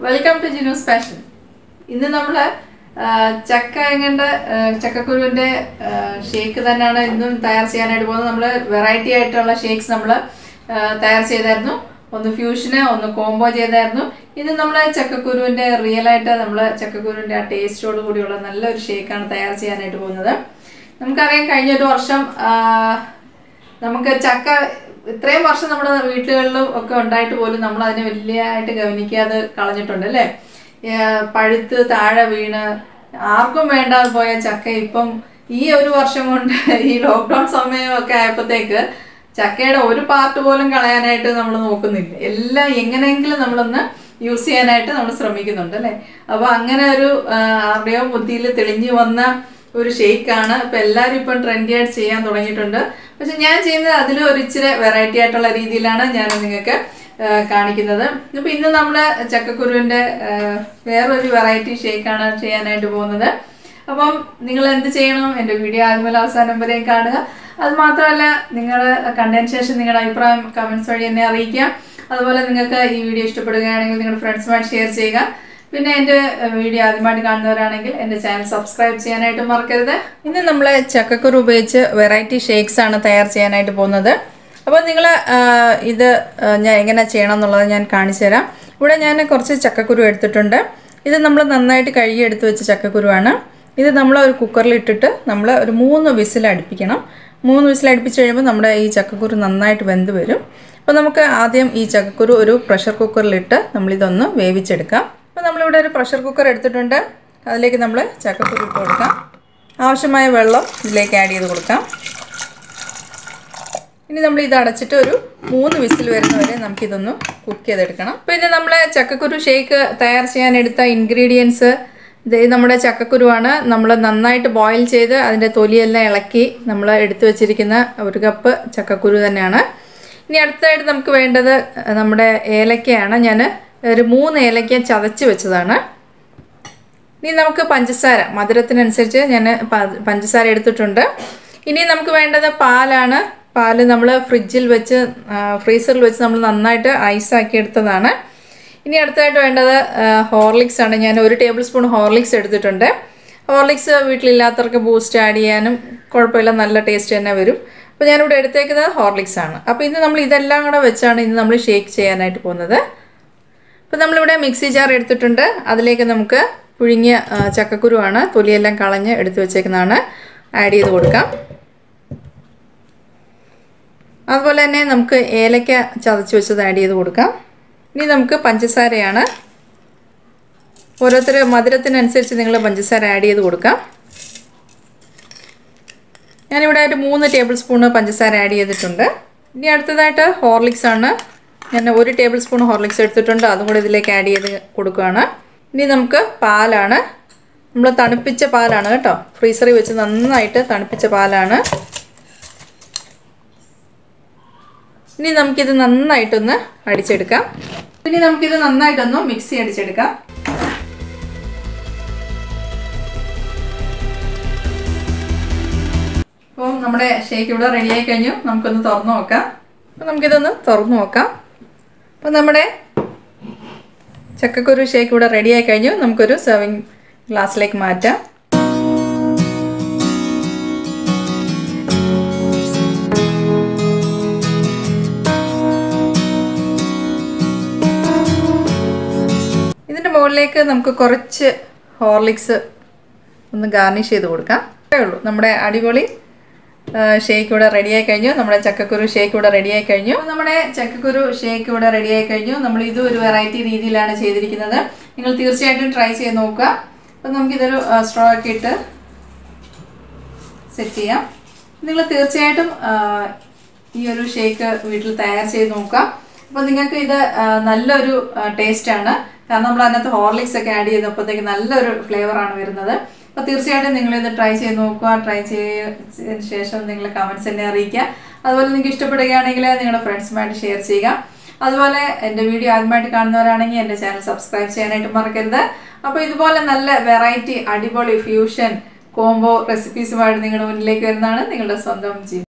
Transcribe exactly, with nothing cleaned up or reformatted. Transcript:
Welcome to Jinu's Passion. ഇന്ന് നമ്മൾ ചക്കങ്ങന്റെ ചക്കക്കുരുവിന്റെ shake തന്നെയാണ് ഇന്നും തയ്യാർ ചെയ്യാനായിട്ട് പോകുന്നത്. നമ്മൾ വെറൈറ്റി ആയിട്ടുള്ള ഷേക്സ് നമ്മൾ തയ്യാർ ചെയ്തായിരുന്നു. ഒന്ന് ഫ്യൂഷന് ഒന്ന് കോംബോ ചെയ്തായിരുന്നു. ഇന്ന് നമ്മൾ ചക്കക്കുരുവിന്റെ റിയൽ ആയിട്ട് നമ്മൾ ചക്കക്കുരുവിന്റെ ആ ടേസ്റ്റോട് കൂടിയുള്ള നല്ലൊരു ഷേക്കാണ് തയ്യാർ ചെയ്യാനായിട്ട് പോകുന്നത്. നമുക്കറിയാം കഴിഞ്ഞൊരു വർഷം നമുക്ക് ചക്ക ഇത്രയും വർഷം നമ്മുടെ വീടുകളിലും ഒക്കെ ഉണ്ടായിട്ട് പോലും നമ്മൾ അതിനെ വലിയതായിട്ട് ഗവനിക്കാതെ കളഞ്ഞിട്ടുണ്ട് അല്ലേ. പഴുത്ത് താഴെ വീണ് ആർക്കും വേണ്ടാതെ പോയ ചക്ക ഇപ്പം ഈ ഒരു വർഷം കൊണ്ട് ഈ ലോക്ക്ഡൗൺ സമയമൊക്കെ ആയപ്പോഴത്തേക്ക് ചക്കയുടെ ഒരു പാർട്ട് പോലും കളയാനായിട്ട് നമ്മൾ നോക്കുന്നില്ല. എല്ലാം എങ്ങനെയെങ്കിലും നമ്മളൊന്ന് യൂസ് ചെയ്യാനായിട്ട് നമ്മൾ ശ്രമിക്കുന്നുണ്ട് അല്ലേ. അപ്പോൾ അങ്ങനെ ഒരു ആരുടെയോ ബുദ്ധിയിൽ തെളിഞ്ഞു വന്ന ഒരു ഷേക്കാണ്. ഇപ്പം എല്ലാവരും ഇപ്പം ട്രെൻഡി ആയിട്ട് ചെയ്യാൻ തുടങ്ങിയിട്ടുണ്ട്. പക്ഷെ ഞാൻ ചെയ്യുന്നത് അതിൽ ഒരു ഇച്ചിരി വെറൈറ്റി ആയിട്ടുള്ള രീതിയിലാണ് ഞാൻ നിങ്ങൾക്ക് കാണിക്കുന്നത്. അപ്പം ഇന്ന് നമ്മൾ ചക്കക്കുരുവിൻ്റെ വേറൊരു വെറൈറ്റി ഷേക്കാണ് ചെയ്യാനായിട്ട് പോകുന്നത്. അപ്പം നിങ്ങൾ എന്ത് ചെയ്യണം, എൻ്റെ വീഡിയോ ആദ്യം മുതൽ അവസാനം വരെയും കാണുക. അത് മാത്രമല്ല, നിങ്ങൾ കണ്ടതിന് ശേഷം നിങ്ങളുടെ അഭിപ്രായം കമൻറ്റ്സ് വഴി എന്നെ അറിയിക്കുക. അതുപോലെ നിങ്ങൾക്ക് ഈ വീഡിയോ ഇഷ്ടപ്പെടുകയാണെങ്കിൽ നിങ്ങളുടെ ഫ്രണ്ട്സുമായിട്ട് ഷെയർ ചെയ്യുക. പിന്നെ എൻ്റെ വീഡിയോ ആദ്യമായിട്ട് കാണുന്നവരാണെങ്കിൽ എൻ്റെ ചാനൽ സബ്സ്ക്രൈബ് ചെയ്യാനായിട്ട് മറക്കരുത്. ഇന്ന് നമ്മൾ ചക്കക്കുരു ഉപയോഗിച്ച് വെറൈറ്റി ഷേക്സ് ആണ് തയ്യാർ ചെയ്യാനായിട്ട് പോകുന്നത്. അപ്പോൾ നിങ്ങൾ ഇത് ഞാൻ എങ്ങനെ ചെയ്യണം എന്നുള്ളത് ഞാൻ കാണിച്ചു തരാം. ഇവിടെ ഞാൻ കുറച്ച് ചക്കക്കുരു എടുത്തിട്ടുണ്ട്. ഇത് നമ്മൾ നന്നായിട്ട് കഴുകി എടുത്ത് വെച്ച ചക്കക്കുരുവാണ്. ഇത് നമ്മൾ ഒരു കുക്കറിൽ ഇട്ടിട്ട് നമ്മൾ ഒരു മൂന്ന് വിസിൽ അടുപ്പിക്കണം. മൂന്ന് വിസിൽ അടുപ്പിച്ച് കഴിയുമ്പോൾ നമ്മുടെ ഈ ചക്കക്കുരു നന്നായിട്ട് വെന്ത് വരും. അപ്പോൾ നമുക്ക് ആദ്യം ഈ ചക്കക്കുരു ഒരു പ്രഷർ കുക്കറിലിട്ട് നമ്മളിതൊന്ന് വേവിച്ചെടുക്കാം. അപ്പോൾ നമ്മളിവിടെ ഒരു പ്രഷർ കുക്കർ എടുത്തിട്ടുണ്ട്. അതിലേക്ക് നമ്മൾ ചക്കക്കുരു ഇട്ട് കൊടുക്കാം. ആവശ്യമായ വെള്ളം ഇതിലേക്ക് ആഡ് ചെയ്ത് കൊടുക്കാം. ഇനി നമ്മൾ ഇത് അടച്ചിട്ട് ഒരു മൂന്ന് വിസിൽ വരുന്നവരെ നമുക്കിതൊന്ന് കുക്ക് ചെയ്തെടുക്കണം. പിന്നെ നമ്മൾ ചക്കക്കുരു ഷേക്ക് തയ്യാർ ചെയ്യാനെടുത്ത ഇൻഗ്രീഡിയൻസ് ഇത് നമ്മുടെ ചക്കക്കുരുവാണ്. നമ്മൾ നന്നായിട്ട് ബോയിൽ ചെയ്ത് അതിൻ്റെ തൊലിയെല്ലാം ഇളക്കി നമ്മൾ എടുത്തു വച്ചിരിക്കുന്ന ഒരു കപ്പ് ചക്കക്കുരു തന്നെയാണ്. ഇനി അടുത്തതായിട്ട് നമുക്ക് വേണ്ടത് നമ്മുടെ ഏലക്കയാണ്. ഞാൻ ഒരു മൂന്ന് ഏലക്ക ചതച്ച് വെച്ചതാണ്. ഇനി നമുക്ക് പഞ്ചസാര മധുരത്തിനനുസരിച്ച് ഞാൻ പഞ്ചസാര എടുത്തിട്ടുണ്ട്. ഇനി നമുക്ക് വേണ്ടത് പാലാണ്. പാല് നമ്മൾ ഫ്രിഡ്ജിൽ വെച്ച് ഫ്രീസറിൽ വെച്ച് നമ്മൾ നന്നായിട്ട് ഐസാക്കി എടുത്തതാണ്. ഇനി അടുത്തായിട്ട് വേണ്ടത് ഹോർലിക്സ് ആണ്. ഞാൻ ഒരു ടേബിൾ സ്പൂൺ ഹോർലിക്സ് എടുത്തിട്ടുണ്ട്. ഹോർലിക്സ് വീട്ടിലില്ലാത്തവർക്ക് ബൂസ്റ്റ് ആഡ് ചെയ്യാനും കുഴപ്പമില്ല, നല്ല ടേസ്റ്റ് തന്നെ വരും. അപ്പോൾ ഞാനിവിടെ എടുത്തേക്കുന്നത് ഹോർലിക്സ് ആണ്. അപ്പോൾ ഇന്ന് നമ്മൾ ഇതെല്ലാം കൂടെ വെച്ചാണ് ഇന്ന് നമ്മൾ ഷേക്ക് ചെയ്യാനായിട്ട് പോകുന്നത്. അപ്പോൾ നമ്മളിവിടെ മിക്സി ജാർ എടുത്തിട്ടുണ്ട്. അതിലേക്ക് നമുക്ക് പുഴുങ്ങിയ ചക്കക്കുരുവാണ്, തൊലിയെല്ലാം കളഞ്ഞ് എടുത്ത് വെച്ചേക്കുന്നതാണ്, ആഡ് ചെയ്ത് കൊടുക്കാം. അതുപോലെ തന്നെ നമുക്ക് ഏലക്ക ചതച്ച് വെച്ചത് ആഡ് ചെയ്ത് കൊടുക്കാം. ഇനി നമുക്ക് പഞ്ചസാരയാണ്. ഓരോരുത്തർ മധുരത്തിനനുസരിച്ച് നിങ്ങൾ പഞ്ചസാര ആഡ് ചെയ്ത് കൊടുക്കാം. ഞാനിവിടെ ഒരു മൂന്ന് ടേബിൾ സ്പൂണ് പഞ്ചസാര ആഡ് ചെയ്തിട്ടുണ്ട്. ഇനി അടുത്തതായിട്ട് ഹോർലിക്സ് ആണ്. ഞാൻ ഒരു ടേബിൾ സ്പൂൺ ഹോർലിക്സ് എടുത്തിട്ടുണ്ട്. അതും കൂടി ഇതിലേക്ക് ആഡ് ചെയ്ത് കൊടുക്കുകയാണ്. ഇനി നമുക്ക് പാലാണ്. നമ്മൾ തണുപ്പിച്ച പാലാണ് കേട്ടോ, ഫ്രീസറിൽ വെച്ച് നന്നായിട്ട് തണുപ്പിച്ച പാലാണ്. ഇനി നമുക്കിത് നന്നായിട്ടൊന്ന് അടിച്ചെടുക്കാം. ഇനി നമുക്കിത് നന്നായിട്ടൊന്ന് മിക്സി അടിച്ചെടുക്കാം. അപ്പോൾ നമ്മുടെ ഷേക്ക് ഇവിടെ റെഡിയായി കഴിഞ്ഞു. നമുക്കൊന്ന് തുറന്നു നോക്കാം. അപ്പോൾ നമുക്കിതൊന്ന് തുറന്നു നോക്കാം. അപ്പോൾ നമ്മുടെ ചക്കക്കുരു ഷേക്ക് ഇവിടെ റെഡിയായി കഴിഞ്ഞു. നമുക്കൊരു സെർവിങ് ഗ്ലാസ്സിലേക്ക് മാറ്റാം. ഇതിൻ്റെ മുകളിലേക്ക് നമുക്ക് കുറച്ച് ഹോർലിക്സ് ഒന്ന് ഗാർണിഷ് ചെയ്ത് കൊടുക്കാം. അത്രേ ഉള്ളൂ, നമ്മുടെ അടിപൊളി ഷേക്ക് ഇവിടെ റെഡിയായി കഴിഞ്ഞു. നമ്മുടെ ചക്കക്കുരു ഷേക്ക് ഇവിടെ റെഡിയായി കഴിഞ്ഞു. നമ്മുടെ ചക്കക്കുരു ഷേക്ക് ഇവിടെ റെഡിയായി കഴിഞ്ഞു. നമ്മൾ ഇതും ഒരു വെറൈറ്റി രീതിയിലാണ് ചെയ്തിരിക്കുന്നത്. നിങ്ങൾ തീർച്ചയായിട്ടും ട്രൈ ചെയ്ത് നോക്കുക. അപ്പം നമുക്കിതൊരു സ്ട്രോ ഒക്കെ ഇട്ട് സെറ്റ് ചെയ്യാം. നിങ്ങൾ തീർച്ചയായിട്ടും ഈ ഒരു ഷേക്ക് വീട്ടിൽ തയ്യാർ ചെയ്ത് നോക്കുക. അപ്പോൾ നിങ്ങൾക്ക് ഇത് നല്ലൊരു ടേസ്റ്റാണ്. കാരണം നമ്മൾ അതിനകത്ത് ഹോർലിക്സ് ഒക്കെ ആഡ് ചെയ്തപ്പോഴത്തേക്ക് നല്ലൊരു ഫ്ലേവറാണ് വരുന്നത്. അപ്പോൾ തീർച്ചയായിട്ടും നിങ്ങളിത് ട്രൈ ചെയ്ത് നോക്കുക. ട്രൈ ചെയ്തതിന് ശേഷം നിങ്ങൾ കമൻറ്റ്സ് എന്നെ അറിയിക്കുക. അതുപോലെ നിങ്ങൾക്ക് ഇഷ്ടപ്പെടുകയാണെങ്കിൽ നിങ്ങളുടെ ഫ്രണ്ട്സുമായിട്ട് ഷെയർ ചെയ്യുക. അതുപോലെ എൻ്റെ വീഡിയോ ആദ്യമായിട്ട് കാണുന്നവരാണെങ്കിൽ എൻ്റെ ചാനൽ സബ്സ്ക്രൈബ് ചെയ്യാനായിട്ട് മറക്കരുത്. അപ്പോൾ ഇതുപോലെ നല്ല വെറൈറ്റി അടിപൊളി ഫ്യൂഷൻ കോംബോ റെസിപ്പീസുമായിട്ട് നിങ്ങളുടെ മുന്നിലേക്ക് വരുന്നതാണ് നിങ്ങളുടെ സ്വന്തം ജീവൻ.